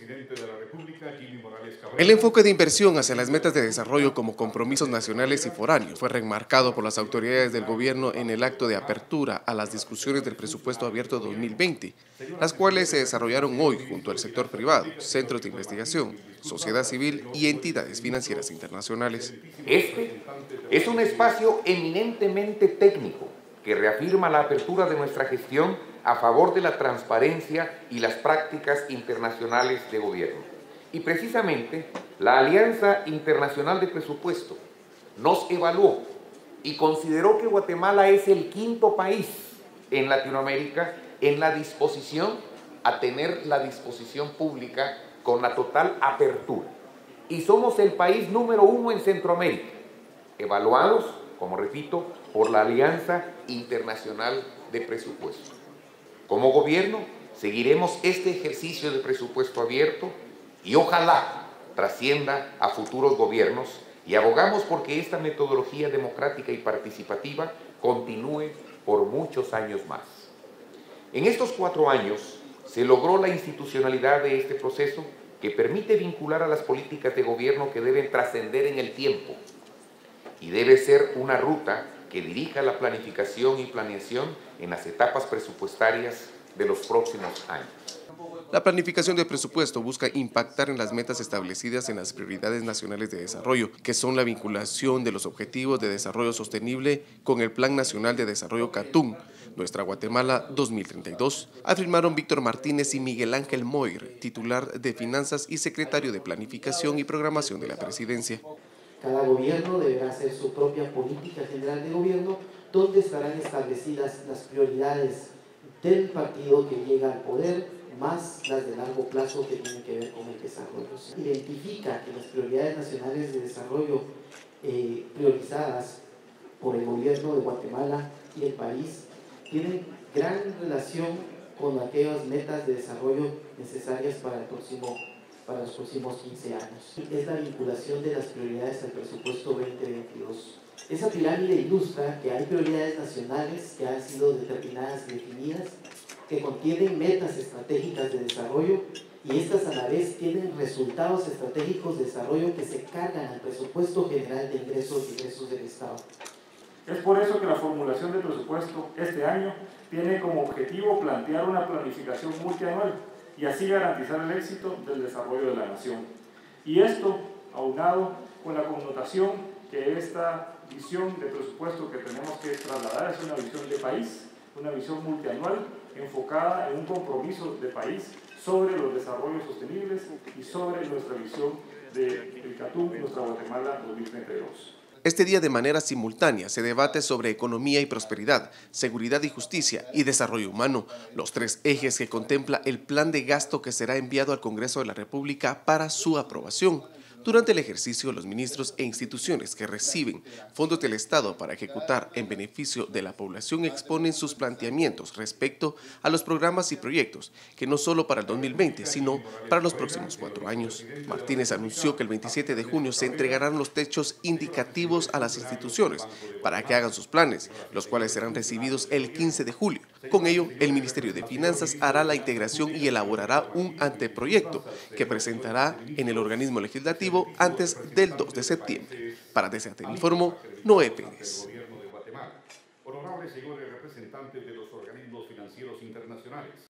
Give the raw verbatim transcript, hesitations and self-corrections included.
presidente de la República, Jimmy Morales Cabrera. El enfoque de inversión hacia las metas de desarrollo como compromisos nacionales y foráneos fue remarcado por las autoridades del gobierno en el acto de apertura a las discusiones del presupuesto abierto dos mil veinte, las cuales se desarrollaron hoy junto al sector privado, centros de investigación, sociedad civil y entidades financieras internacionales. Este es un espacio eminentemente técnico que reafirma la apertura de nuestra gestión a favor de la transparencia y las prácticas internacionales de gobierno. Y precisamente la Alianza Internacional de Presupuesto nos evaluó y consideró que Guatemala es el quinto país en Latinoamérica en la disposición a tener la disposición pública con la total apertura. Y somos el país número uno en Centroamérica, evaluados, como repito, por la Alianza Internacional de Presupuesto. Como gobierno, seguiremos este ejercicio de presupuesto abierto y ojalá trascienda a futuros gobiernos y abogamos porque esta metodología democrática y participativa continúe por muchos años más. En estos cuatro años se logró la institucionalidad de este proceso que permite vincular a las políticas de gobierno que deben trascender en el tiempo y debe ser una ruta que dirija la planificación y planeación en las etapas presupuestarias de los próximos años. La planificación del presupuesto busca impactar en las metas establecidas en las prioridades nacionales de desarrollo, que son la vinculación de los objetivos de desarrollo sostenible con el Plan Nacional de Desarrollo Catún, Nuestra Guatemala dos mil treinta y dos, afirmaron Víctor Martínez y Miguel Ángel Moir, titular de Finanzas y secretario de Planificación y Programación de la Presidencia. Cada gobierno deberá hacer su propia política general de gobierno, donde estarán establecidas las prioridades del partido que llega al poder, más las de largo plazo que tienen que ver con el desarrollo. Identifica que las prioridades nacionales de desarrollo eh, priorizadas por el gobierno de Guatemala y el país tienen gran relación con aquellas metas de desarrollo necesarias para el próximo para los próximos quince años. Es la vinculación de las prioridades al presupuesto veinte veintidós. Esa pirámide ilustra que hay prioridades nacionales que han sido determinadas y definidas, que contienen metas estratégicas de desarrollo y estas a la vez tienen resultados estratégicos de desarrollo que se cargan al presupuesto general de ingresos y egresos del Estado. Es por eso que la formulación del presupuesto este año tiene como objetivo plantear una planificación multianual y así garantizar el éxito del desarrollo de la nación. Y esto aunado con la connotación que esta visión de presupuesto que tenemos que trasladar es una visión de país, una visión multianual enfocada en un compromiso de país sobre los desarrollos sostenibles y sobre nuestra visión del Catún, Nuestra Guatemala dos mil treinta y dos. Este día de manera simultánea se debate sobre economía y prosperidad, seguridad y justicia y desarrollo humano, los tres ejes que contempla el plan de gasto que será enviado al Congreso de la República para su aprobación. Durante el ejercicio, los ministros e instituciones que reciben fondos del Estado para ejecutar en beneficio de la población exponen sus planteamientos respecto a los programas y proyectos, que no solo para el dos mil veinte, sino para los próximos cuatro años. Martínez anunció que el veintisiete de junio se entregarán los techos indicativos a las instituciones para que hagan sus planes, los cuales serán recibidos el quince de julio. Con ello, el Ministerio de Finanzas hará la integración y elaborará un anteproyecto que presentará en el organismo legislativo antes del dos de septiembre. Para D C A T informó Noé Pérez. Honorables señores representantes de los organismos financieros internacionales.